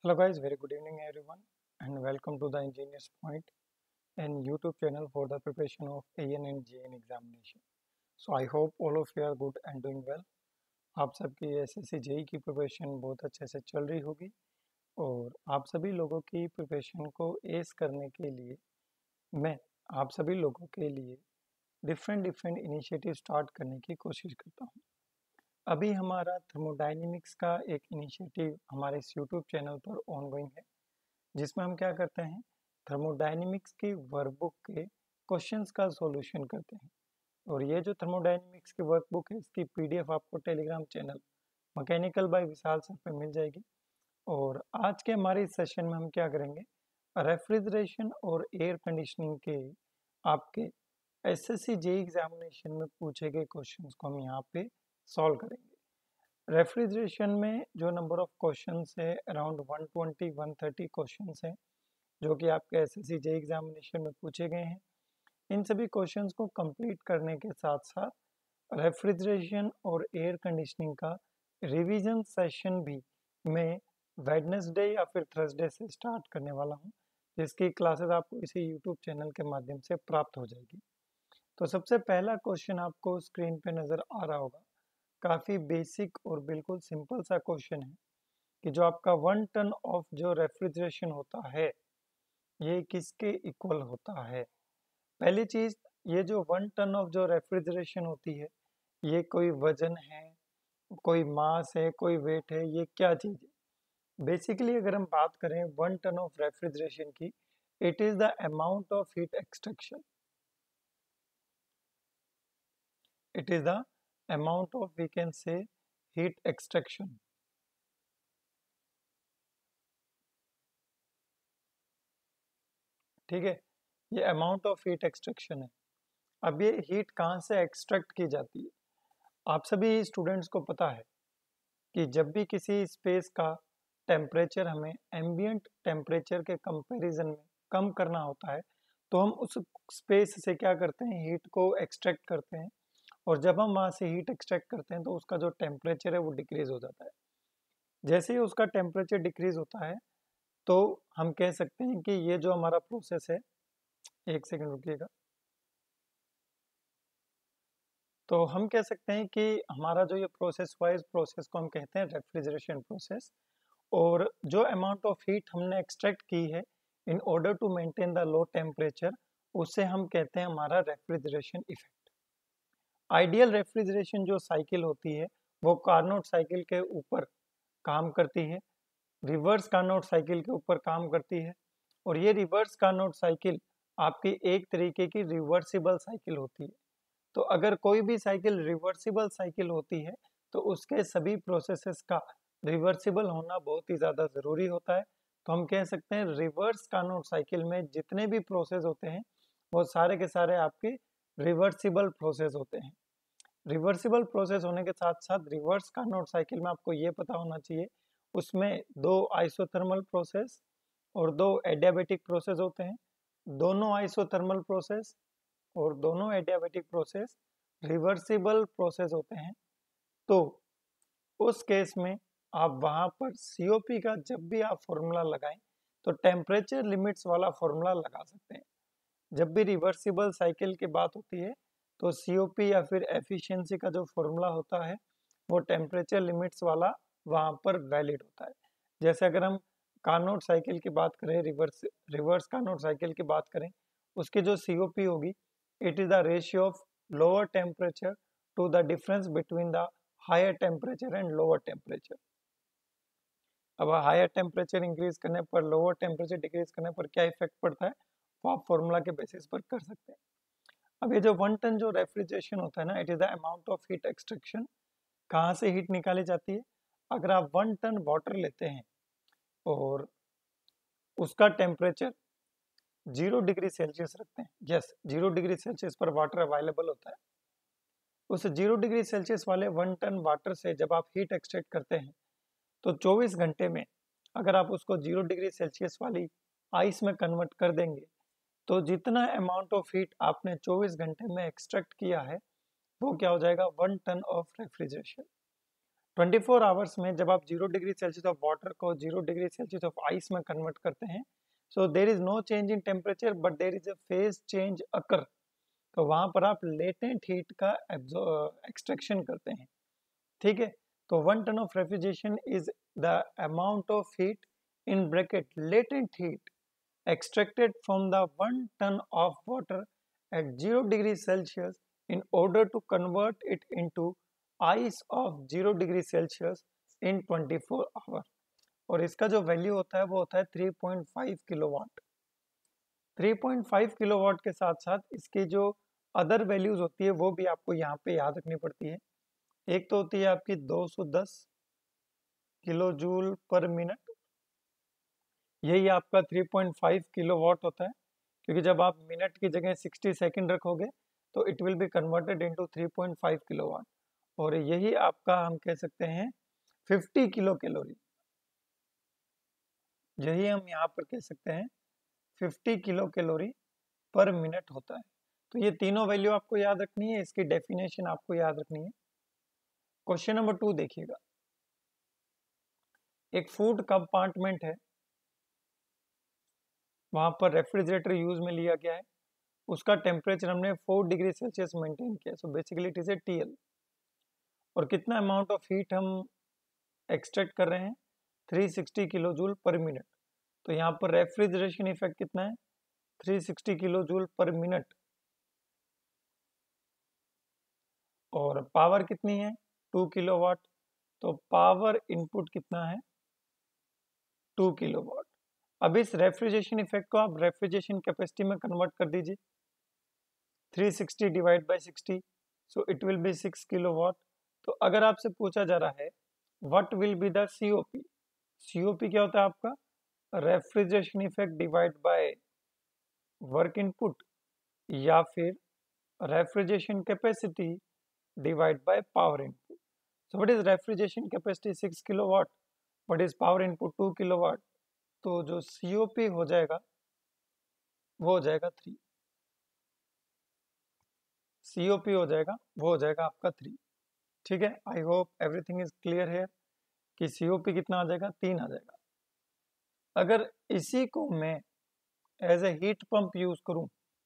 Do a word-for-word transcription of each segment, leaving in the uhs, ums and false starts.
Hello guys, very good evening everyone and welcome to the Engineers Point and YouTube channel for the preparation of A N and J N examination. So I hope all of you are good and doing well. आप सबकी S S C JE की preparation बहुत अच्छे से चल रही होगी और आप सभी लोगों की प्रिपरेशन को एस करने के लिए मैं आप सभी लोगों के लिए डिफरेंट डिफरेंट इनिशिएटिव स्टार्ट करने की कोशिश करता हूँ। अभी हमारा थर्मोडाइनमिक्स का एक इनिशिएटिव हमारे इस यूट्यूब चैनल पर ऑनगोइंग है, जिसमें हम क्या करते हैं, थर्मोडायनेमिक्स की वर्कबुक के क्वेश्चंस का सॉल्यूशन करते हैं। और ये जो थर्मोडायनेमिक्स की वर्कबुक है, इसकी पीडीएफ आपको Telegram channel mechanical by Vishal sir पे मिल जाएगी। और आज के हमारे इस सेशन में हम क्या करेंगे, रेफ्रिजरेशन और एयर कंडीशनिंग के आपके एसएससी जेई एग्जामिनेशन में पूछे गए क्वेश्चंस को हम यहाँ पे सॉल्व करेंगे। रेफ्रिजरेशन में जो नंबर ऑफ क्वेश्चंस है around one twenty one thirty questions हैं, जो कि आपके एसएससी जेई एग्जामिनेशन में पूछे गए हैं। इन सभी क्वेश्चंस को कंप्लीट करने के साथ साथ रेफ्रिजरेशन और एयर कंडीशनिंग का रिवीजन सेशन भी मैं वेडनेसडे या फिर थर्सडे से स्टार्ट करने वाला हूं, जिसकी क्लासेस आपको इसी यूट्यूब चैनल के माध्यम से प्राप्त हो जाएगी। तो सबसे पहला क्वेश्चन आपको स्क्रीन पे नज़र आ रहा होगा। काफ़ी बेसिक और बिल्कुल सिंपल सा क्वेश्चन है कि जो आपका वन टन ऑफ जो रेफ्रिजरेशन होता है, ये किसके इक्वल होता है। पहली चीज़, ये जो वन टन ऑफ जो रेफ्रिजरेशन होती है, ये कोई वजन है, कोई मास है, कोई वेट है, ये क्या चीज़ है। बेसिकली अगर हम बात करें वन टन ऑफ रेफ्रिजरेशन की, it is the amount of heat extraction, it is the amount of, we can say, heat extraction। ठीक है, ये अमाउंट ऑफ हीट एक्सट्रैक्शन है। अब ये हीट कहाँ से एक्सट्रैक्ट की जाती है, आप सभी स्टूडेंट्स को पता है कि जब भी किसी स्पेस का टेम्परेचर हमें एम्बियंट टेम्परेचर के कंपैरिजन में कम करना होता है, तो हम उस स्पेस से क्या करते हैं, हीट को एक्सट्रैक्ट करते हैं। और जब हम वहाँ से हीट एक्सट्रैक्ट करते हैं तो उसका जो टेम्परेचर है वो डिक्रीज हो जाता है। जैसे ही उसका टेम्परेचर डिक्रीज होता है, तो हम कह सकते हैं कि ये जो हमारा प्रोसेस है, एक सेकंड रुकिएगा, तो हम कह सकते हैं कि हमारा जो ये प्रोसेस हुआ, इस प्रोसेस को हम कहते हैं रेफ्रिजरेशन प्रोसेस। और जो अमाउंट ऑफ हीट हमने एक्सट्रैक्ट की है in order to maintain the low temperature, उसे हम कहते हैं हमारा रेफ्रिजरेशन इफेक्ट। आइडियल रेफ्रिजरेशन जो साइकिल होती है, वो कार्नोट साइकिल के ऊपर काम करती है, रिवर्स कार्नोट साइकिल के ऊपर काम करती है। और ये रिवर्स कार्नोट साइकिल आपकी एक तरीके की रिवर्सिबल साइकिल होती है। तो अगर कोई भी साइकिल रिवर्सिबल साइकिल होती है, तो उसके सभी प्रोसेसेस का रिवर्सिबल होना बहुत ही ज़्यादा ज़रूरी होता है। तो हम कह सकते हैं रिवर्स कार्नोट साइकिल में जितने भी प्रोसेस होते हैं, वो सारे के सारे आपके रिवर्सिबल प्रोसेस होते हैं। रिवर्सिबल प्रोसेस होने के साथ साथ रिवर्स कार्नोट साइकिल में आपको ये पता होना चाहिए, उसमें दो आइसोथर्मल प्रोसेस और दो एडियाबेटिक प्रोसेस होते हैं। दोनों आइसोथर्मल प्रोसेस और दोनों एडियाबेटिक प्रोसेस रिवर्सिबल प्रोसेस होते हैं। तो उस केस में आप वहाँ पर सीओपी का जब भी आप फॉर्मूला लगाएं, तो टेम्परेचर लिमिट्स वाला फॉर्मूला लगा सकते हैं। जब भी रिवर्सिबल साइकिल की बात होती है, तो सीओपी या फिर एफिशिएंसी का जो फॉर्मूला होता है, वो टेम्परेचर लिमिट्स वाला वहाँ पर वैलिड होता है। जैसे अगर हम कार्नोट साइकिल की बात करें, रिवर्स रिवर्स कार्नोट साइकिल की बात करें, उसकी जो सीओपी होगी, it is the ratio of lower temperature to the difference between the higher temperature and lower temperature. अब हायर टेम्परेचर इंक्रीज करने पर, लोअर टेम्परेचर डिक्रीज करने पर क्या इफेक्ट पड़ता है, वो आप फॉर्मूला के बेसिस पर कर सकते हैं। अब ये जो वन टन जो रेफ्रिजरेशन होता है ना, it is the amount of heat extraction. कहाँ से हीट निकाली जाती है, अगर आप वन टन वाटर लेते हैं और उसका टेम्परेचर जीरो डिग्री सेल्सियस रखते हैं, यस जीरो डिग्री सेल्सियस पर वाटर अवेलेबल होता है, उस जीरो डिग्री सेल्सियस वाले वन टन वाटर से जब आप हीट एक्सट्रैक्ट करते हैं, तो चौबीस घंटे में अगर आप उसको जीरो डिग्री सेल्सियस वाली आइस में कन्वर्ट कर देंगे, तो जितना अमाउंट ऑफ हीट आपने चौबीस घंटे में एक्सट्रैक्ट किया है, वो क्या हो जाएगा, one ton of refrigeration. Twenty four hours में जब आप zero degree Celsius of water को zero degree Celsius of ice में कन्वर्ट करते हैं, so there is no change in temperature but there is a phase change occur, तो वहां पर आप लेटेंट हीट का एक्सट्रैक्शन करते हैं। ठीक है, तो one ton of refrigeration is the amount of heat in bracket latent heat extracted from the one ton of water at zero degree Celsius in order to convert it into ice of zero degree Celsius in twenty four hour. और इसका जो value होता है वो होता है three point five kilowatt. Three point five kilowatt के साथ साथ इसकी जो अदर वैल्यूज होती है वो भी आपको यहाँ पे याद रखनी पड़ती है। एक तो होती है आपकी दो सौ दस किलो जूल पर मिनट, यही आपका थ्री पॉइंट फाइव किलोवाट होता है, क्योंकि जब आप मिनट की जगह सिक्सटी सेकंड रखोगे तो it will be converted into three point five kilowatt, और यही आपका हम कह सकते हैं फिफ्टी किलो कैलोरी, यही हम यहाँ पर कह सकते हैं fifty kilo calorie per minute होता है। तो ये तीनों वैल्यू आपको याद रखनी है, इसकी डेफिनेशन आपको याद रखनी है। क्वेश्चन नंबर टू देखिएगा, एक फूड कंपार्टमेंट है, वहां पर रेफ्रिजरेटर यूज में लिया गया है, उसका टेम्परेचर हमने फोर डिग्री सेल्सियस मेंटेन किया, so basically it is a TL, और कितना अमाउंट ऑफ हीट हम एक्सट्रैक्ट कर रहे हैं three sixty kilo joule per minute. तो यहाँ पर रेफ्रिजरेशन इफेक्ट कितना है three sixty kilo joule per minute, और पावर कितनी है टू किलोवाट, तो पावर इनपुट कितना है टू किलोवाट। अब इस रेफ्रिजरेशन इफेक्ट को आप रेफ्रिजरेशन कैपेसिटी में कन्वर्ट कर दीजिए, three sixty divide by sixty, so it will be six kilowatt. तो अगर आपसे पूछा जा रहा है what will be the COP, COP क्या होता है आपका refrigeration effect divide by work input, या फिर refrigeration capacity divide by power input. So what is refrigeration capacity six kilowatt, what is power input two kilowatt, तो जो COP हो जाएगा वो हो जाएगा थ्री, सीओपी हो जाएगा वो हो जाएगा आपका थ्री। ठीक है, I hope everything is clear है कि सीओपी कितना आ जाएगा तीन आ जाएगा। अगर इसी को मैं as a heat pump use करूं,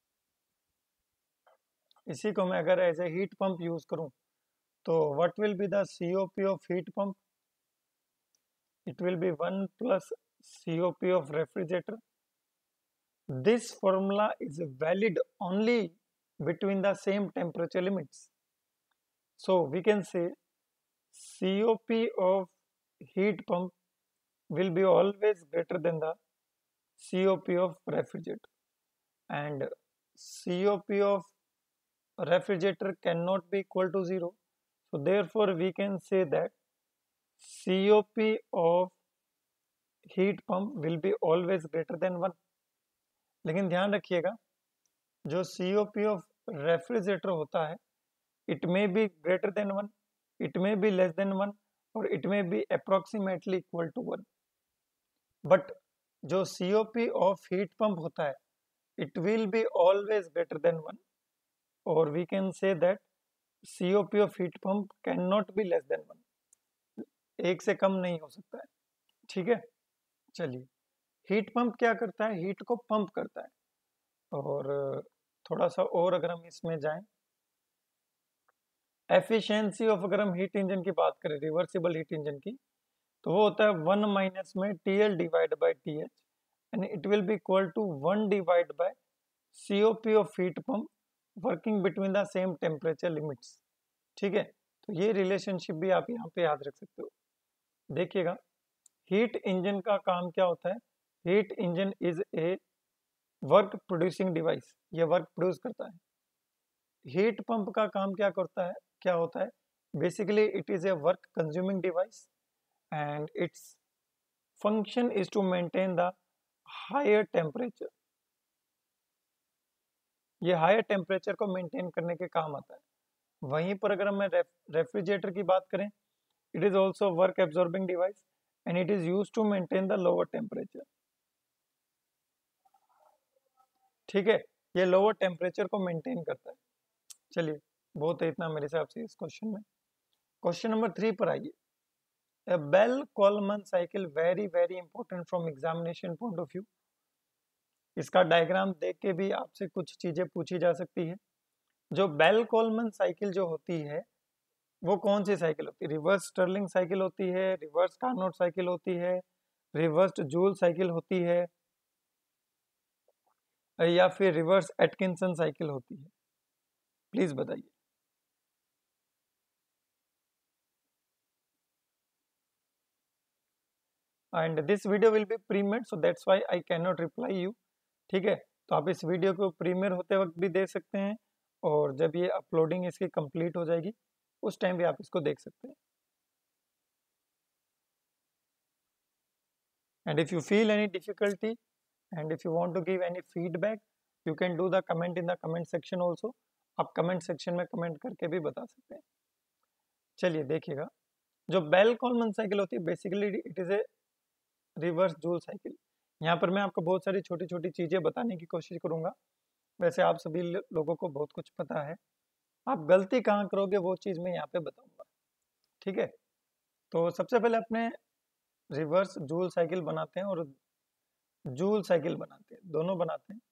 इसी को मैं अगर as a heat pump use करूं, तो what will be the COP of heat pump, it will be one plus C O P of refrigerator. This formula is valid only between the same temperature limits. So we can say C O P of heat pump will be always greater than the C O P of refrigerator, and C O P of refrigerator cannot be equal to zero. So therefore we can say that C O P of heat pump will be always greater than one. लेकिन ध्यान रखिएगा जो C O P of refrigerator होता है it may be greater than one, it may be less than one, और it may be approximately equal to one. But जो C O P of heat pump होता है it will be always greater than one, और we can say that C O P of heat pump can not be less than one, एक से कम नहीं हो सकता है। ठीक है, चलिए हीट पंप क्या करता है, हीट को पंप करता है। और थोड़ा सा और अगर हम इसमें जाएं, एफिशिएंसी ऑफ अगर हम हीट इंजन की बात करें, रिवर्सिबल हीट इंजन की, तो वो होता है वन माइनस में T L divide by T H, and it will be equal to one divide by C O P of heat pump working between the same temperature limits. ठीक है, तो ये रिलेशनशिप भी आप यहाँ पे याद रख सकते हो। देखिएगा हीट इंजन का काम क्या होता है, heat engine is a work producing device, ये वर्क प्रोड्यूस करता है। हीट पंप का काम क्या करता है, क्या होता है, basically it is a work consuming device and it's function is to maintain the higher temperature, ये हायर टेम्परेचर को मेंटेन करने के काम आता है। वहीं पर अगर हम रेफ्रिजरेटर की बात करें, it is also work absorbing device and it is use to maintain the lower temperature. ठीक है, ये लोअर टेम्परेचर को मेंटेन करता है। चलिए बहुत है इतना मेरे हिसाब से इस क्वेश्चन में। क्वेश्चन नंबर थ्री पर आइए, A Bell-Coleman cycle very very important from examination point of view. इसका डायग्राम देख के भी आपसे कुछ चीजें पूछी जा सकती है। जो बेल कोलमन साइकिल जो होती है वो कौन सी साइकिल होती है? रिवर्स स्टर्लिंग साइकिल होती है, रिवर्स कार्नोट साइकिल होती है, रिवर्स जूल साइकिल होती है, या फिर रिवर्स एटकिंसन साइकिल होती है? प्लीज बताइए। And this video will be premiered, so that's why I can not reply you. ठीक है, तो आप इस वीडियो को प्रीमियर होते वक्त भी देख सकते हैं, और जब ये अपलोडिंग इसकी कंप्लीट हो जाएगी उस टाइम भी आप इसको देख सकते हैं। And if you feel any difficulty and if you want to give any feedback, you can do the comment in the comment section also. आप कमेंट सेक्शन में कमेंट करके भी बता सकते हैं। चलिए देखिएगा, जो बेल कोलमन साइकिल होती है basically it is a reverse Joule cycle. यहाँ पर मैं आपको बहुत सारी छोटी छोटी चीजें बताने की कोशिश करूंगा। वैसे आप सभी लोगों को बहुत कुछ पता है, आप गलती कहाँ करोगे वो चीज मैं यहाँ पे बताऊंगा। ठीक है, तो सबसे पहले अपने रिवर्स जूल साइकिल बनाते हैं और जूल साइकिल बनाते हैं, दोनों बनाते हैं।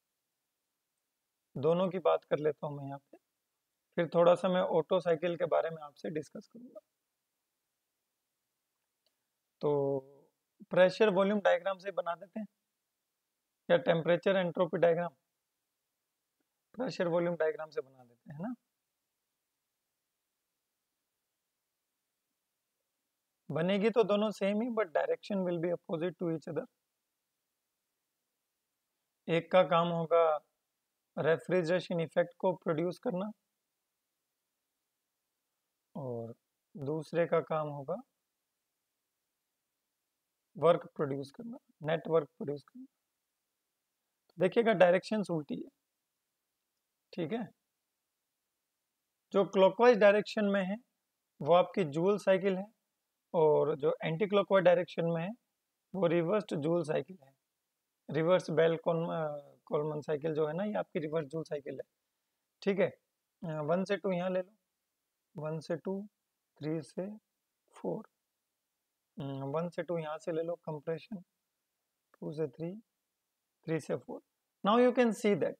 दोनों की बात कर लेता हूं मैं यहाँ पे, फिर थोड़ा सा मैं ऑटो साइकिल के बारे में आपसे डिस्कस करूंगा। तो प्रेशर वॉल्यूम डायग्राम से बना देते हैं, या temperature entropy diagram? Pressure volume diagram से बना देते हैं ना। बनेगी तो दोनों सेम ही, but direction will be opposite to each other. एक का काम होगा रेफ्रिजरेशन इफेक्ट को प्रोड्यूस करना, और दूसरे का काम होगा वर्क प्रोड्यूस करना, नेट वर्क प्रोड्यूस करना। देखिएगा डायरेक्शन उल्टी है। ठीक है, जो क्लॉकवाइज डायरेक्शन में है वो आपकी जूल साइकिल है, और जो एंटी क्लॉकवाइज डायरेक्शन में है वो रिवर्स जूल साइकिल है। रिवर्स बेल कोलमन साइकिल जो है ना, ये आपकी रिवर्स जूल साइकिल है। ठीक है, वन से टू यहाँ ले लो, वन से टू, थ्री से फोर, वन से टू यहाँ से ले लो कंप्रेशन, टू से थ्री, थ्री से four. Now you can see that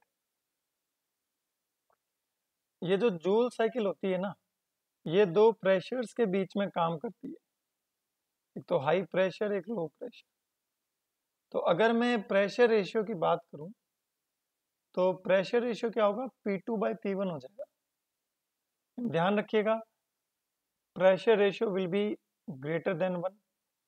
ये जो जूल साइकिल होती है ना, ये दो प्रेशर्स के बीच में काम करती है, एक तो हाई प्रेशर, एक लो प्रेशर। तो अगर मैं प्रेशर रेशियो की बात करूं तो प्रेशर रेशियो क्या होगा? P two by P one हो जाएगा। ध्यान रखिएगा, pressure ratio will be greater than one.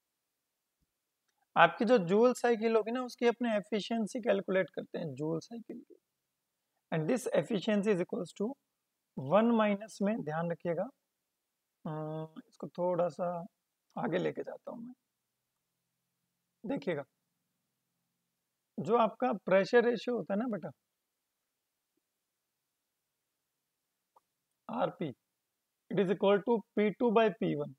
आपकी जो जूल साइकिल होगी ना, उसकी अपने एफिशिएंसी कैलकुलेट करते हैं जूल साइकिल की, and this efficiency is equals to one minus में, ध्यान रखिएगा, इसको थोड़ा सा आगे लेके जाता हूं मैं। देखिएगा, जो आपका प्रेशर रेशियो होता है ना बेटा, RP, it is equal to P two by P one.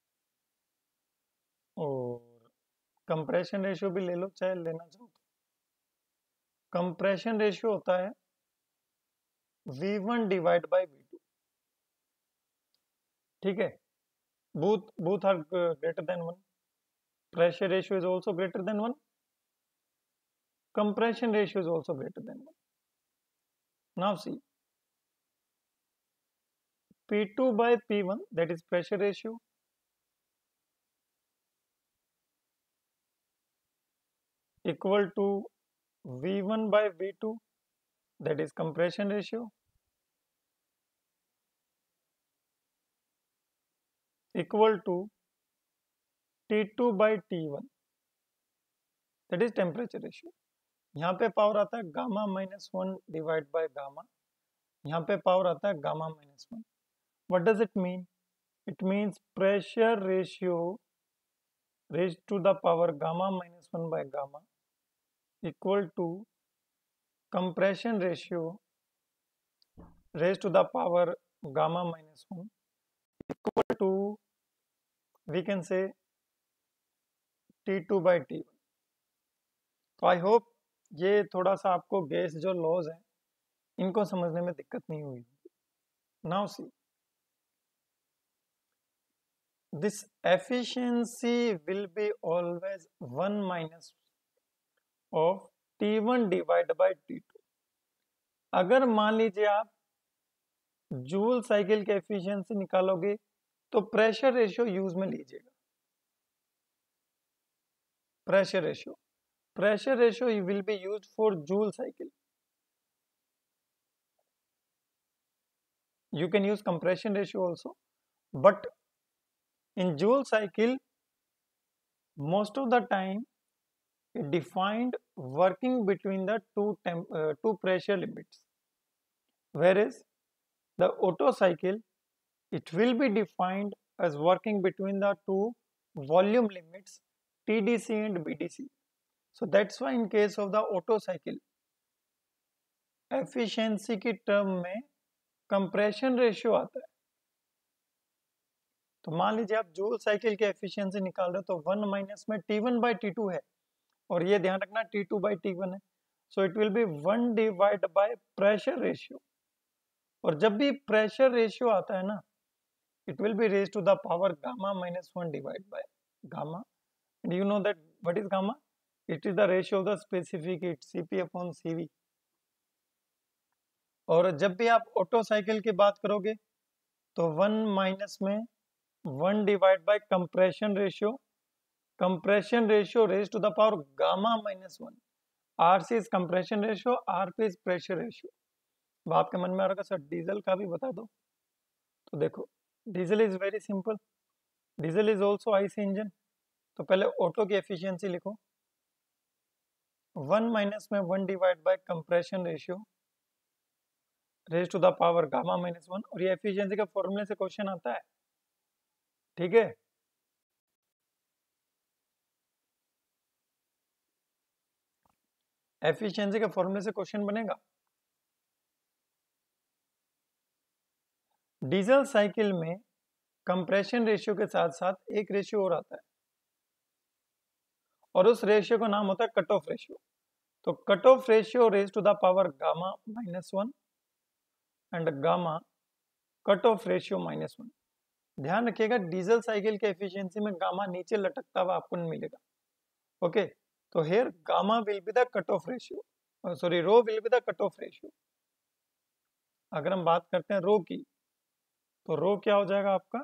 और कंप्रेशन रेशियो भी ले लो, चाहे लेना चाहो तो। कंप्रेशन रेशियो होता है V one divide by V two. ठीक है, both both are uh, greater than one. Pressure ratio is also greater than one. Compression ratio is also greater than one. Now see, P two by P one, that is pressure ratio, equal to V one by V two, that is compression ratio, equal to T two by T one, that is temperature ratio. यहाँ पे power आता है gamma minus one divide by gamma, यहाँ पे power आता है gamma minus one. What does it mean? It means pressure ratio raised to the power gamma minus one by gamma equal to compression ratio raised to the power gamma minus one equal to, we can say, T two by T one. तो I hope ये थोड़ा सा आपको gas जो laws है इनको समझने में दिक्कत नहीं हुई। Now see, this efficiency will be always one minus of T one divided by T two। अगर मान लीजिए आप जूल साइकिल के एफिशिएंसी निकालोगे तो प्रेशर रेशियो यूज में लीजिएगा। Pressure ratio pressure ratio will be used for Joule cycle. You can use compression ratio also, but in Joule cycle, most of the time it defined working between the two temp, uh, two pressure limits, whereas the Otto cycle, it will be defined as working between the two volume limits T D C and B D C. So that's why in case of the Otto cycle, efficiency की term में compression ratio आता है। तो मान लीजिए आप joule cycle की efficiency निकाल रहे हो तो वन माइनस में T one by T two है, और ये ध्यान रखना T two by T one है, so it will be one divide by pressure ratio. और जब भी प्रेशर रेशियो आता है ना, it will be raise to the power gamma minus one divide by gamma. And you know that what is gamma? It is the ratio of the specific heat CP upon CV. और जब भी आप auto cycle की बात करोगे तो one minus में one divide by compression ratio, compression ratio raise to the power gamma minus one. R C is compression ratio, R P is pressure ratio. अब आपके मन में आ रहा सर डीजल का भी बता दो, तो देखो diesel is very simple, diesel is also IC engine. तो पहले ऑटो की एफिशिएंसी लिखो, वन माइनस में one divide by compression ratio raise to the power gamma minus one. और ये एफिशिएंसी का फॉर्मूले से क्वेश्चन आता है, ठीक है। एफिशिएंसी के फॉर्मूले से क्वेश्चन बनेगा। डीजल साइकिल में कंप्रेशन रेशियो के साथ साथ एक रेशियो और आता है, और उस रेशियो का नाम होता है कट ऑफ रेशियो। तो cut off ratio raise to the power gamma minus one and gamma cut off ratio minus one. ध्यान रखिएगा डीजल साइकिल के एफिशिएंसी में गामा नीचे लटकता हुआ आपको मिलेगा। ओके, तो here gamma will be the cut off ratio, sorry rho will be the cut off ratio. अगर हम बात करते हैं रो की, तो रो क्या हो जाएगा आपका?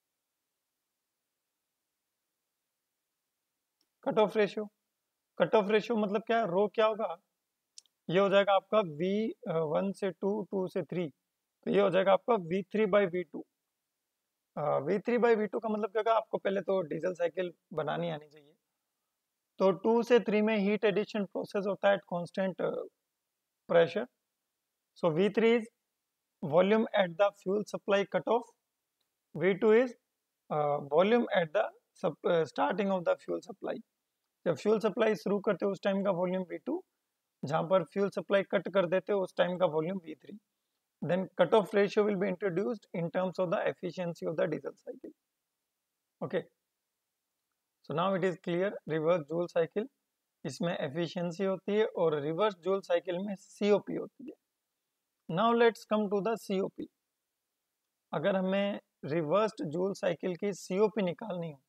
Cut off ratio. Cut off ratio मतलब क्या है? रो क्या होगा? ये हो जाएगा आपका वी वन से टू, टू से थ्री, तो ये हो जाएगा आपका V three by V two. V three by V two का मतलब क्या होगा? आपको पहले तो डीजल साइकिल बनानी आनी चाहिए। तो टू से थ्री में हीट एडिशन प्रोसेस होता है at constant pressure. So V three is volume at the fuel supply cut off, V two is volume at the starting of the fuel supply. जब fuel supply शुरू करते हो उस time का volume we to, जहां पर fuel supply cut कर देते हो उस टाइम का volume V three. then cutoff ratio will be introduced in terms of the efficiency of the diesel cycle. Okay, so now it is clear reverse Joule cycle, इसमें efficiency होती है और reverse Joule cycle में C O P होती है। now let's come to the C O P। अगर हमें reversed Joule cycle की C O P निकालनी हो,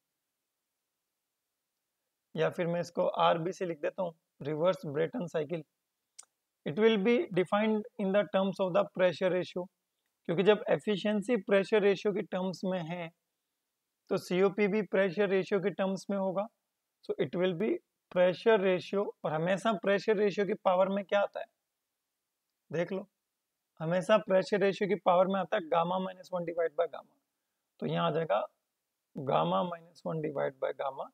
या फिर मैं इसको R B से लिख देता हूँ, reverse Brayton cycle, it will be defined in the terms of the pressure ratio. क्योंकि जब एफिशिएंसी प्रेशर रेशियो की टर्म्स में है तो सीओपी भी प्रेशर रेशियो के टर्म्स में होगा। So it will be pressure ratio, और हमेशा प्रेशर रेशियो की पावर में क्या आता है? देख लो, हमेशा प्रेशर रेशियो की पावर में आता है gamma minus one divide by gamma. तो यहाँ आ जाएगा gamma minus one divide by gamma.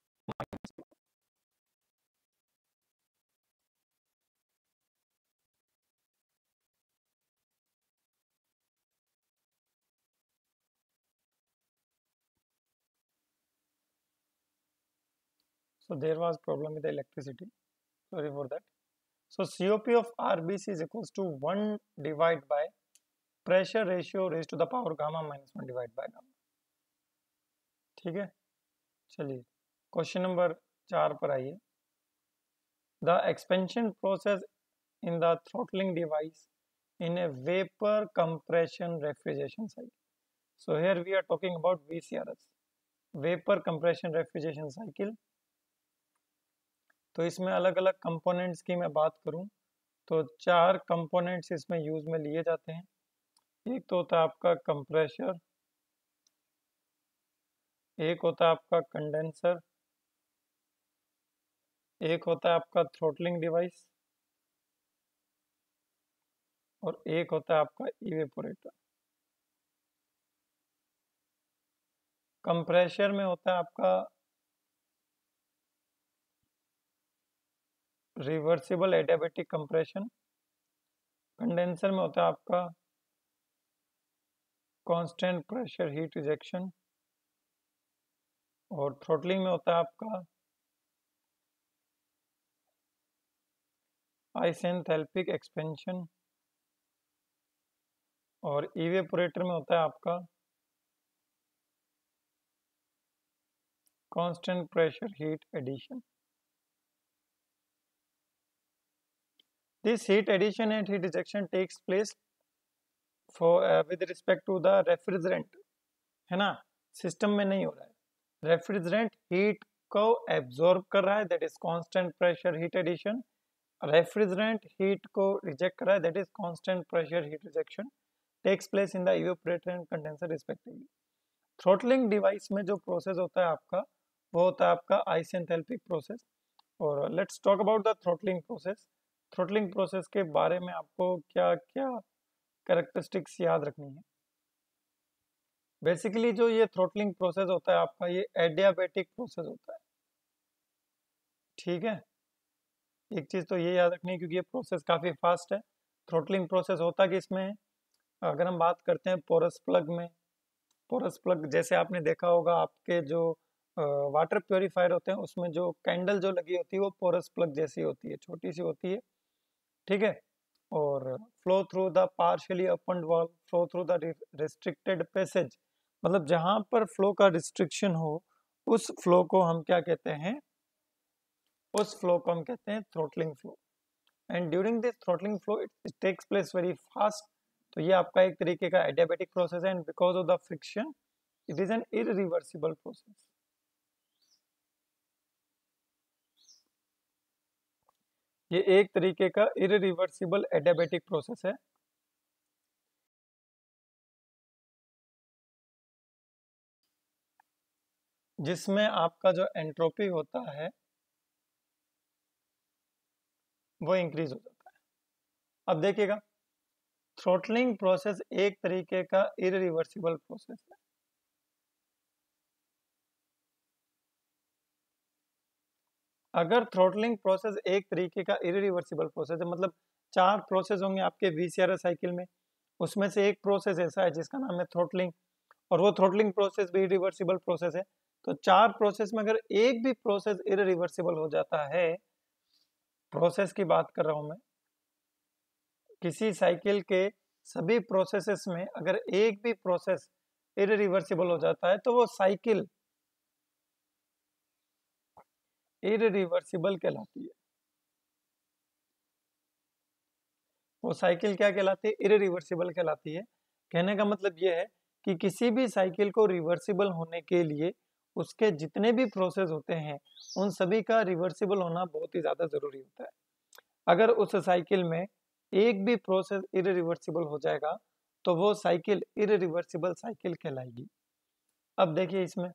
So there was problem with the electricity. Sorry for that. So C O P of R B C is equals to one divided by pressure ratio raised to the power gamma minus one divided by gamma। ठीक है, चलिए question number चार पर आइए। The expansion process in the throttling device in a vapor compression refrigeration cycle. So here we are talking about V C R S। Vapour compression refrigeration cycle. तो इसमें अलग अलग कंपोनेंट्स की मैं बात करूं तो चार कंपोनेंट्स इसमें यूज में लिए जाते हैं। एक तो होता है आपका कंप्रेशर, एक होता है आपका कंडेंसर, एक होता है आपका थ्रोटलिंग डिवाइस और एक होता है आपका इवेपोरेटर। कंप्रेशर में होता है आपका रिवर्सिबल एडियाबैटिक कंप्रेशन, कंडेंसर में होता है आपका कांस्टेंट प्रेशर हीट रिजेक्शन और थ्रोटलिंग में होता है आपका आइसेंथैल्पिक एक्सपेंशन और इवेपोरेटर में होता है आपका constant pressure heat addition. This heat addition and heat rejection takes place for uh, with respect to the refrigerant, है ना, सिस्टम में नहीं हो रहा है। रेफ्रिजरेंट हीट को एब्जॉर्ब कर रहा है, that is constant pressure heat addition. Refrigerant heat को रिजेक्ट कर रहा है, that is constant pressure heat rejection takes place in the evaporator and condenser respectively. Throttling device में जो प्रोसेस होता है आपका वो होता है आपका आइसेंथैल्पिक प्रोसेस। और let's talk about the throttling process. Throttling process के बारे में आपको क्या क्या कैरेक्टरिस्टिक्स याद रखनी है। बेसिकली जो ये थ्रोटलिंग प्रोसेस होता है आपका ये एडियाबैटिक प्रोसेस होता है, ठीक है। एक चीज तो ये याद रखनी है क्योंकि ये प्रोसेस काफी फास्ट है। थ्रोटलिंग प्रोसेस होता कि इसमें है, अगर हम बात करते हैं पोरस प्लग में, पोरस प्लग जैसे आपने देखा होगा आपके जो वाटर प्योरीफायर होते हैं उसमें जो कैंडल जो लगी होती है वो पोरस प्लग जैसी होती है, छोटी सी होती है, ठीक है। और flow through the partially opened valve, flow through the restricted passage, मतलब जहां पर फ्लो का रिस्ट्रिक्शन हो उस फ्लो को हम क्या कहते हैं, उस फ्लो को हम कहते हैं throttling flow. And during this throttling flow it takes place very fast. तो ये आपका एक तरीके का एडियाबैटिक प्रोसेस है and because of the friction it is an irreversible process. ये एक तरीके का इरिवर्सिबल एडियाबैटिक प्रोसेस है। जिसमें आपका जो एंट्रोपी होता है वो इंक्रीज हो जाता है। अब देखिएगा थ्रोटलिंग प्रोसेस एक तरीके का इरिवर्सिबल प्रोसेस है। अगर थ्रोटलिंग प्रोसेस एक तरीके का इरिवर्सिबल प्रोसेस है, मतलब चार प्रोसेस होंगे आपके वीसीआरएस साइकिल में, उसमें से एक प्रोसेस ऐसा है जिसका नाम है थ्रोटलिंग और वो थ्रोटलिंग प्रोसेस भी इरिवर्सिबल प्रोसेस है। तो चार प्रोसेस में अगर एक भी प्रोसेस इरिवर्सिबल हो जाता है, प्रोसेस की बात कर रहा हूं मैं, किसी साइकिल के सभी प्रोसेसेस में अगर एक भी प्रोसेस इरिवर्सिबल हो जाता है तो वो साइकिल इरिवर्सिबल कहलाती है। वो साइकिल क्या कहलाती है, इरिवर्सिबल कहलाती है। कहने का मतलब ये है कि किसी भी साइकिल को रिवर्सिबल होने के लिए उसके जितने भी प्रोसेस होते हैं उन सभी का रिवर्सिबल होना बहुत ही ज्यादा जरूरी होता है। अगर उस साइकिल में एक भी प्रोसेस इरिवर्सिबल हो जाएगा तो वो साइकिल इरिवर्सिबल साइकिल कहलाएगी। अब देखिए इसमें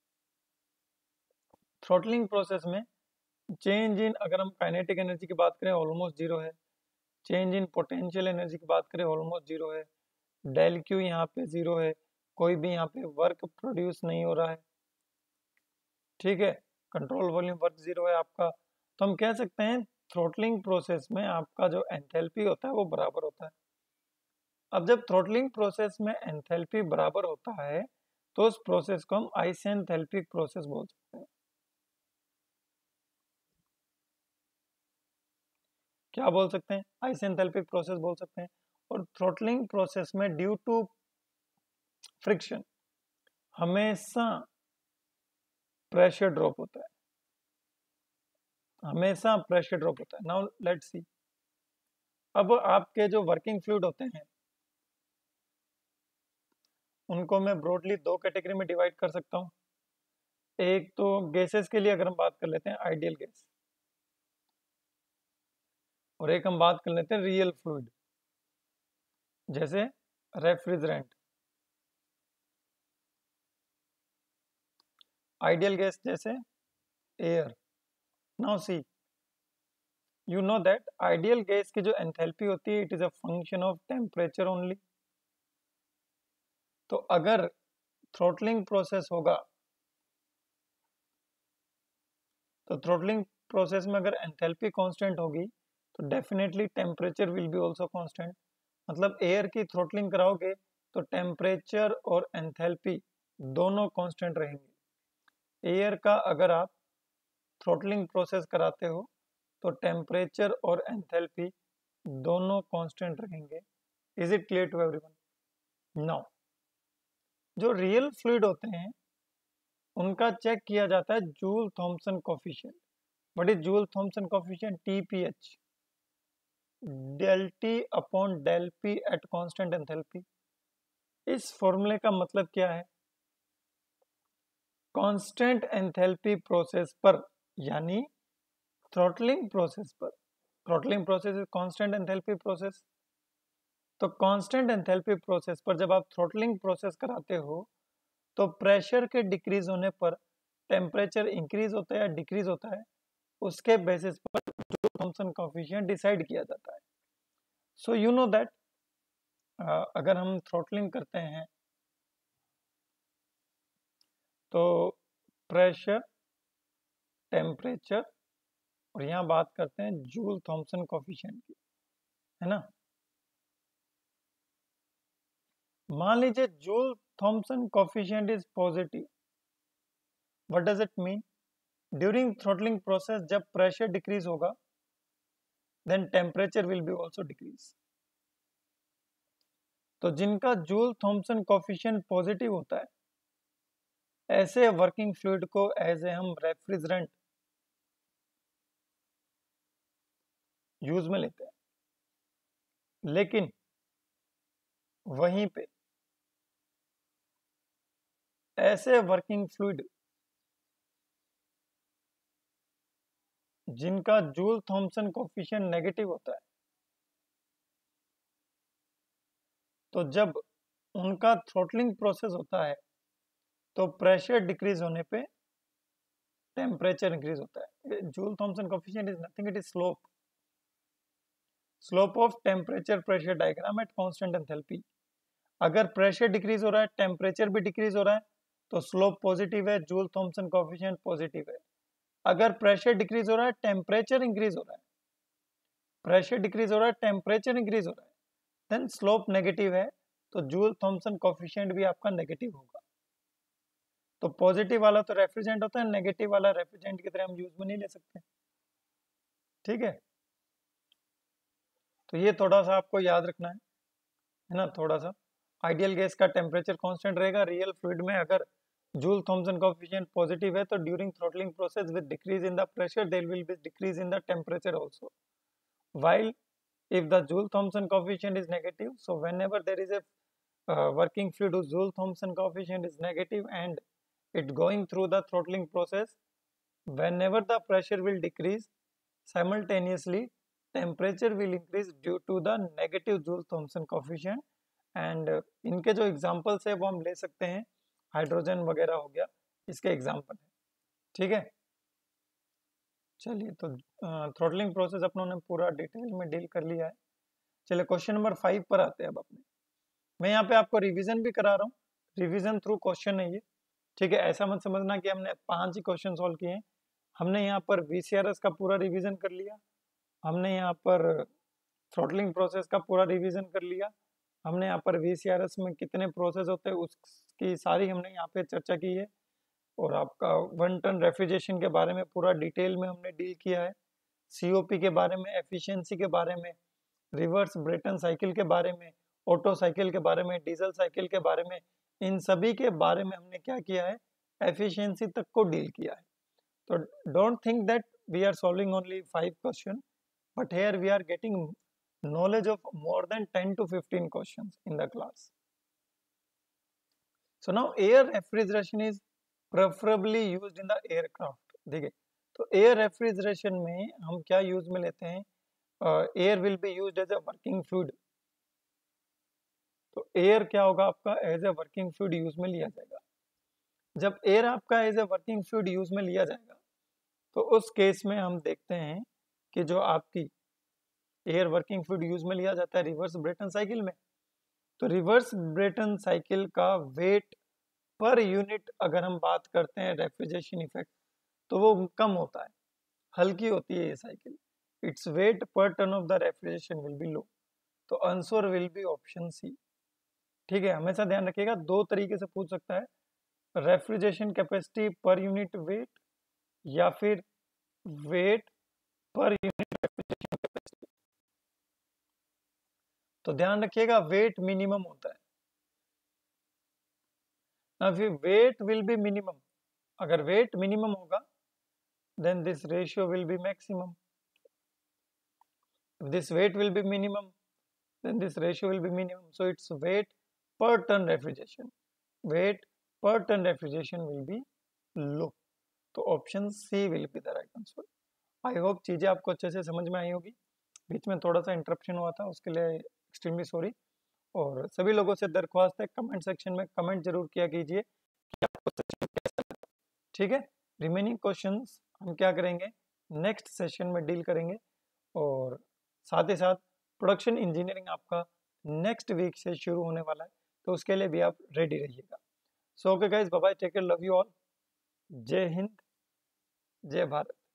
थ्रोटलिंग प्रोसेस में चेंज इन, अगर हम काइनेटिक एनर्जी की बात करें ऑलमोस्ट जीरो है, चेंज इन पोटेंशियल एनर्जी की बात करें ऑलमोस्ट जीरो है, डेल क्यू यहाँ पे जीरो है, कोई भी यहाँ पे वर्क प्रोड्यूस नहीं हो रहा है, ठीक है, कंट्रोल वॉल्यूम वर्क जीरो है आपका। तो हम कह सकते हैं थ्रोटलिंग प्रोसेस में आपका जो एंथैल्पी होता है वो बराबर होता है। अब जब थ्रोटलिंग प्रोसेस में एंथैल्पी बराबर होता है तो उस प्रोसेस को हम आइसेंथैल्पिक प्रोसेस बोल सकते हैं। क्या बोल सकते हैं, आइसेंथैल्पिक प्रोसेस बोल सकते हैं। और थ्रोटलिंग प्रोसेस में ड्यू टू फ्रिक्शन हमेशा प्रेशर ड्रॉप होता है, हमेशा प्रेशर ड्रॉप होता है। नाउ लेट्स सी, अब आपके जो वर्किंग फ्लूइड होते हैं उनको मैं ब्रॉडली दो कैटेगरी में डिवाइड कर सकता हूँ। एक तो गैसेस के लिए अगर हम बात कर लेते हैं आइडियल गैस, और एक हम बात कर लेते हैं रियल फ्लूइड, जैसे रेफ्रिजरेंट। आइडियल गैस जैसे air. Now see, you know that ideal gas की जो एंथैल्पी होती है, it is a function of temperature only. तो अगर थ्रोटलिंग प्रोसेस होगा, तो थ्रोटलिंग प्रोसेस में अगर एंथैल्पी कांस्टेंट होगी, तो definitely temperature will be also constant. मतलब एयर की थ्रोटलिंग कराओगे तो टेम्परेचर और एंथैल्पी दोनों कांस्टेंट रहेंगे। एयर का अगर आप थ्रोटलिंग प्रोसेस कराते हो तो टेम्परेचर और एंथैल्पी दोनों कांस्टेंट रहेंगे। Is it clear to everyone? Now जो रियल फ्लूइड होते हैं उनका चेक किया जाता है Joule Thomson coefficient. What is Joule Thomson coefficient? TPH, del T upon del P at constant enthalpy. इस फॉर्मूले का मतलब क्या है? कांस्टेंट एंथैल्पी प्रोसेस पर, यानी थ्रोटलिंग प्रोसेस पर, throttling process is constant enthalpy process, तो कांस्टेंट एंथैल्पी प्रोसेस पर जब आप थ्रोटलिंग प्रोसेस कराते हो तो प्रेशर के डिक्रीज होने पर टेम्परेचर इंक्रीज होता है या डिक्रीज होता है, उसके बेसिस पर जो थॉम्सन कोफिशिएंट डिसाइड किया जाता है। सो यू नो दैट अगर हम थ्रोटलिंग करते हैं तो प्रेशर, टेम्परेचर, और यहाँ बात करते हैं जूल थॉम्सन कोफिशिएंट की, है ना। मान लीजिए Joule Thomson coefficient is positive. What does it mean? During throttling process जब प्रेशर डिक्रीज होगा, then temperature will be also decrease. तो जिनका जूल थॉम्सन कोफिशिएंट पॉजिटिव होता है, ऐसे वर्किंग फ्लूइड को एज ए हम रेफ्रिजरेंट यूज में लेते हैं। लेकिन वहीं पे ऐसे वर्किंग फ्लूइड जिनका जूल थॉम्सन कोफिशिएंट नेगेटिव होता है, तो जब उनका थ्रोटलिंग प्रोसेस होता है तो प्रेशर डिक्रीज होने पे टेम्परेचर इंक्रीज होता है। Joule Thomson coefficient is nothing, it is slope slope of temperature pressure diagram at constant enthalpy. अगर प्रेशर डिक्रीज हो रहा है, टेम्परेचर भी डिक्रीज हो रहा है, तो स्लोप पॉजिटिव है, जूल थॉम्सन कोफिशिएंट पॉजिटिव है। अगर प्रेशर डिक्रीज हो रहा है, टेम्परेचर इंक्रीज हो रहा है, प्रेशर डिक्रीज हो रहा है, टेम्परेचर इंक्रीज हो रहा है, देन स्लोप नेगेटिव है, तो जूल थॉम्सन कोफिशिएंट भी आपका नेगेटिव होगा। तो पॉजिटिव वाला तो रेफ्रिजरेंट होता है, नेगेटिव वाला रेफ्रिजरेंट की तरह हम यूज में नहीं ले सकते। ठीक है, तो ये थोड़ा सा आपको याद रखना है है ना। थोड़ा सा आइडियल गैस का टेम्परेचर कांस्टेंट रहेगा। रियल फ्लूइड में अगर जूल थॉम्सन कोफिशिएंट पॉजिटिव है तो during throttling process with decrease in the pressure there will be decrease in the temperature also, while if the Joule Thomson coefficient is negative, so whenever there is a uh, working fluid whose Joule Thomson coefficient is negative and it going through the throttling process, whenever the pressure will decrease, simultaneously temperature will increase due to the negative Joule Thomson coefficient। and uh, इनके जो examples है वो हम ले सकते हैं, hydrogen वगैरह हो गया, इसके एग्जांपल है। ठीक है, चलिए तो थ्रोटलिंग प्रोसेस अपनों ने पूरा डिटेल में डील कर लिया है। चलिए क्वेश्चन नंबर फाइव पर आते हैं अब अपने। मैं यहाँ पे आपको रिवीजन भी करा रहा हूँ, रिवीजन थ्रू क्वेश्चन है ये। ठीक है, ऐसा मत समझना कि हमने पांच ही क्वेश्चन सॉल्व किए हैं। हमने यहाँ पर वीसीआरएस का पूरा रिवीजन कर लिया, हमने यहाँ पर थ्रोटलिंग प्रोसेस का पूरा रिवीजन कर लिया, हमने यहाँ पर वीसीआरएस में कितने प्रोसेस होते हैं उसकी सारी हमने यहाँ पे चर्चा की है। और आपका वन टन रेफ्रिजरेशन के बारे में पूरा डिटेल में हमने डील किया है, सीओपी के बारे में, एफिशिएंसी के बारे में, रिवर्स ब्रेटन साइकिल के बारे में, ऑटो साइकिल के बारे में, डीजल साइकिल के बारे में, इन सभी के बारे में हमने क्या किया है, एफिशिएंसी तक को डील किया है। तो don't think that we are solving only five question, but here we are getting knowledge of more than ten to fifteen questions in the class. So now air refrigeration is preferably used in the aircraft. देखिए, तो air refrigeration में हम क्या use में लेते हैं, air will be used as a working fluid. तो air क्या होगा आपका, as a working fluid use में लिया जाएगा। जब एयर आपका as a working fluid use में लिया जाएगा तो उस केस में हम देखते हैं कि जो आपकी एयर वर्किंग फ्लूइड यूज में लिया जाता है रिवर्स ब्रेटन साइकिल में, तो रिवर्स ब्रेटन साइकिल का वेट पर यूनिट अगर हम बात करते हैं रेफ्रिजरेशन इफेक्ट, तो वो कम होता है, हल्की होती है ये cycle. It's weight per ton of the refrigeration will be low. तो answer will be option C. ठीक है, हमेशा ध्यान रखिएगा, दो तरीके से पूछ सकता है, refrigeration capacity per unit weight या फिर wait per unit refrigeration capacity. तो ध्यान रखिएगा वेट मिनिमम होता है ना, फिर वेट विल बी मिनिमम। अगर वेट मिनिमम होगा then this ratio will be maximum. If this weight will be minimum, then this ratio will be minimum. So it's weight per ton refrigeration. Weight per ton refrigeration will be low. तो option C will be the right answer. I hope चीज़ें आपको अच्छे से समझ में आई होगी। बीच में थोड़ा सा इंटरप्शन हुआ था, उसके लिए एक्सट्रीमली सॉरी। और सभी लोगों से दरख्वास्त है, कमेंट सेक्शन में कमेंट जरूर किया कीजिए कि आपको सेशन कैसा लगा। ठीक है, रिमेनिंग क्वेश्चंस हम क्या करेंगे, नेक्स्ट सेशन में डील करेंगे। और साथ ही साथ प्रोडक्शन इंजीनियरिंग आपका नेक्स्ट वीक से शुरू होने वाला है, तो उसके लिए भी आप रेडी रहिएगा। So okay guys, bye bye, take care, love you all, Jai Hind, जय भारत।